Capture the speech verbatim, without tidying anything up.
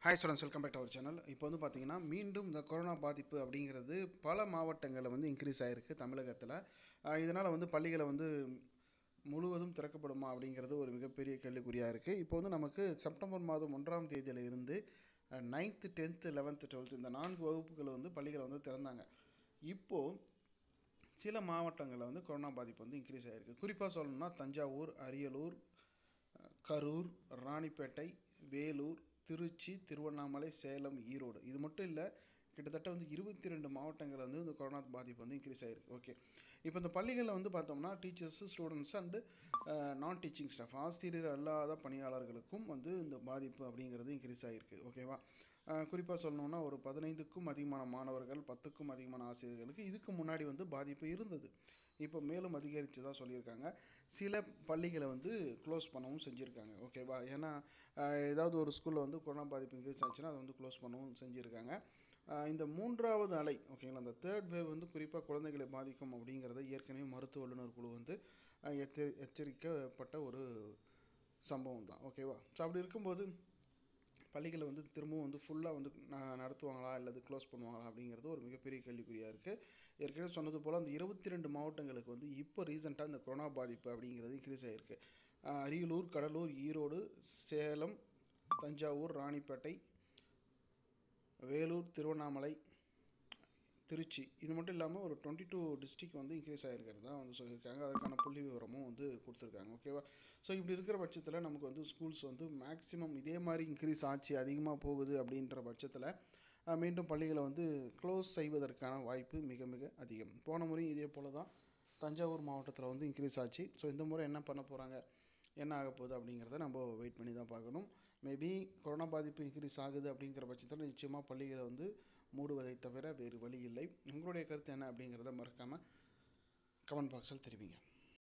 Hi students, welcome back to our channel. இப்போ வந்து பார்த்தீங்கன்னா மீண்டும் இந்த கொரோனா பாதிப்பு அப்படிங்கிறது பல மாவட்டங்களில் வந்து இன்க்ரீஸ் ஆகிருக்கு தமிழகத்தில். இதனால் வந்து பள்ளிகளை வந்து முழுவதும் திறக்கப்படுமா அப்படிங்கிறது ஒரு மிகப்பெரிய கேள்விக்குறியாக இருக்குது. இப்போ வந்து நமக்கு செப்டம்பர் மாதம் ஒன்றாம் தேதியில் இருந்து நைன்த்து டென்த்து லெவன்த்து டுவெல்த்து இந்த நான்கு வகுப்புகளை வந்து பள்ளிகளை வந்து திறந்தாங்க. இப்போது சில மாவட்டங்களில் வந்து கொரோனா பாதிப்பு வந்து இன்க்ரீஸ் ஆகிருக்கு. குறிப்பாக சொல்லணும்னா தஞ்சாவூர், அரியலூர், கரூர், ராணிப்பேட்டை, வேலூர், திருச்சி, திருவண்ணாமலை, சேலம், ஈரோடு இது மட்டும் இல்லை, கிட்டத்தட்ட வந்து இருபத்தி ரெண்டு மாவட்டங்கள் வந்து இந்த கொரோனா பாதிப்பு வந்து இன்க்ரீஸ் ஆகிருக்கு. ஓகே, இப்போ இந்த பள்ளிகளில் வந்து பார்த்தோம்னா teachers, students and non teaching staff, ஆசிரியர் அல்லாத பணியாளர்களுக்கும் வந்து இந்த பாதிப்பு அப்படிங்கிறது இன்க்ரீஸ் ஆகிருக்கு. ஓகேவா, குறிப்பாக சொல்லணுன்னா ஒரு பதினைந்துக்கும் அதிகமான மாணவர்கள், பத்துக்கும் அதிகமான ஆசிரியர்களுக்கு இதுக்கு முன்னாடி வந்து பாதிப்பு இருந்தது. இப்போ மேலும் அதிகரித்து தான் சொல்லியிருக்காங்க. சில பள்ளிகளை வந்து க்ளோஸ் பண்ணவும் செஞ்சுருக்காங்க. ஓகேவா, ஏன்னா ஏதாவது ஒரு ஸ்கூலில் வந்து கொரோனா பாதிப்பு இன்க்ரீஸ் ஆச்சுன்னா அதை வந்து க்ளோஸ் பண்ணவும் செஞ்சுருக்காங்க. இந்த மூன்றாவது அலை, ஓகேங்களா, அந்த தேர்ட் வேவ் வந்து குறிப்பாக குழந்தைகளை பாதிக்கும் அப்படிங்கிறத ஏற்கனவே மருத்துவ வல்லுநர் குழு வந்து எச்ச எச்சரிக்கப்பட்ட ஒரு சம்பவம் தான். ஓகேவா, ஸோ அப்படி இருக்கும்போது பள்ளிகளை வந்து திரும்பவும் வந்து ஃபுல்லாக வந்து நடத்துவாங்களா அல்லது க்ளோஸ் பண்ணுவாங்களா அப்படிங்கிறது ஒரு மிகப்பெரிய கேள்விக்குறியாக இருக்குது. ஏற்கனவே சொன்னது போல் அந்த இருபத்தி ரெண்டு மாவட்டங்களுக்கு வந்து இப்போ ரீசெண்டாக இந்த கொரோனா பாதிப்பு அப்படிங்கிறது இன்க்ரீஸ் ஆகிருக்கு. அரியலூர், கடலூர், ஈரோடு, சேலம், தஞ்சாவூர், ராணிப்பேட்டை, வேலூர், திருவண்ணாமலை, திருச்சி இது மட்டும் இல்லாமல் ஒரு டுவெண்ட்டி டூ டிஸ்ட்ரிக் வந்து இன்க்ரீஸ் ஆகிருக்கிறது தான் வந்து சொல்லியிருக்காங்க. அதுக்கான புள்ளி விவரமும் வந்து கொடுத்துருக்காங்க. ஓகேவா, ஸோ இப்படி இருக்கிற பட்சத்தில் நமக்கு வந்து ஸ்கூல்ஸ் வந்து மேக்ஸிமம் இதே மாதிரி இன்க்ரீஸ் ஆச்சு, அதிகமாக போகுது அப்படின்ற பட்சத்தில் மீண்டும் பள்ளிகளை வந்து க்ளோஸ் செய்வதற்கான வாய்ப்பு மிக மிக அதிகம். போன முறையும் இதே போல் தான் தஞ்சாவூர் மாவட்டத்தில் வந்து இன்க்ரீஸ் ஆச்சு. ஸோ இந்த முறை என்ன பண்ண போகிறாங்க, என்ன ஆக போகுது அப்படிங்கிறத நம்ம வெயிட் பண்ணி தான் பார்க்கணும். மேபி கொரோனா பாதிப்பு இன்க்ரீஸ் ஆகுது அப்படிங்கிற பட்சத்தில் நிச்சயமாக பள்ளிகளை வந்து மூடுவதை தவிர வேறு வழி இல்லை. உங்களுடைய கருத்து என்ன அப்படிங்கிறத மறக்காமல் கமெண்ட் பாக்ஸில் தெரிவிங்க.